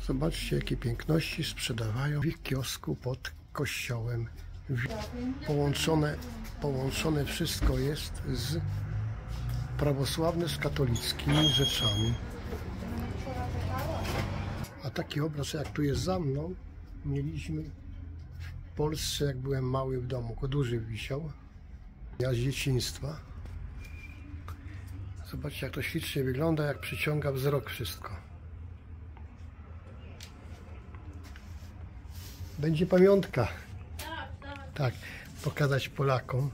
Zobaczcie, jakie piękności sprzedawają w ich kiosku pod kościołem. Połączone wszystko jest z prawosławne z katolickimi rzeczami. A taki obraz, jak tu jest za mną, mieliśmy w Polsce, jak byłem mały w domu. Duży wisiał. Ja z dzieciństwa. Zobaczcie, jak to ślicznie wygląda, jak przyciąga wzrok wszystko. Będzie pamiątka. Tak, pokazać Polakom.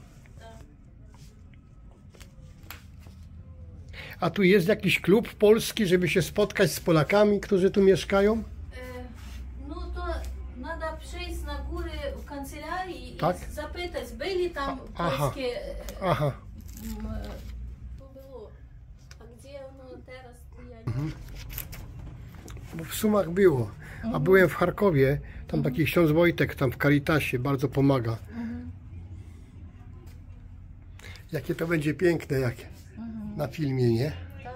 A tu jest jakiś klub polski, żeby się spotkać z Polakami, którzy tu mieszkają? No to trzeba przejść na górę w kancelarii i tak? zapytać, byli tam polskie... Aha. To było. A gdzie ono teraz? Ja nie... Bo w Sumach było. A byłem w Charkowie, tam taki ksiądz Wojtek, tam w Caritasie, bardzo pomaga. Jakie to będzie piękne, jak na filmie, nie? Tak.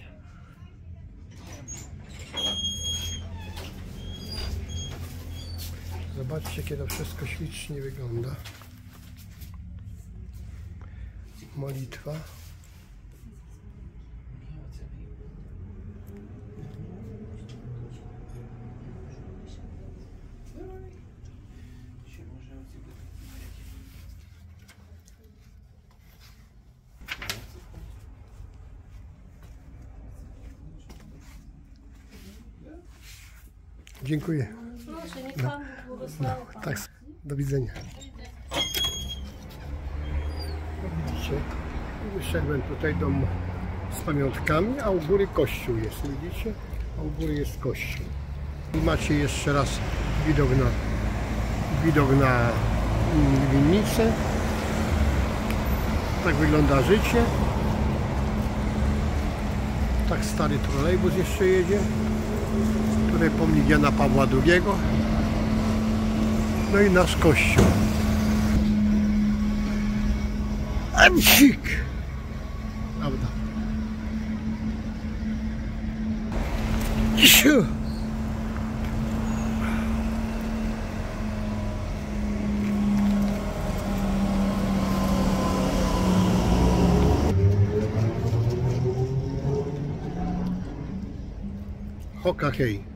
Zobaczcie, jakie to wszystko ślicznie wygląda. Modlitwa. Dziękuję. Proszę, niech Pan błogosławi Pana. Tak, do widzenia. Widzicie, wyszedłem tutaj do z pamiątkami, a u góry kościół jest, widzicie? A u góry jest kościół. I macie jeszcze raz widok na winnicę. Tak wygląda życie. Tak stary trolejbus jeszcze jedzie. Tutaj pomnik Jana Pawła II. No i nasz kościół. Amsik! Prawda? Siu! Hoka hej!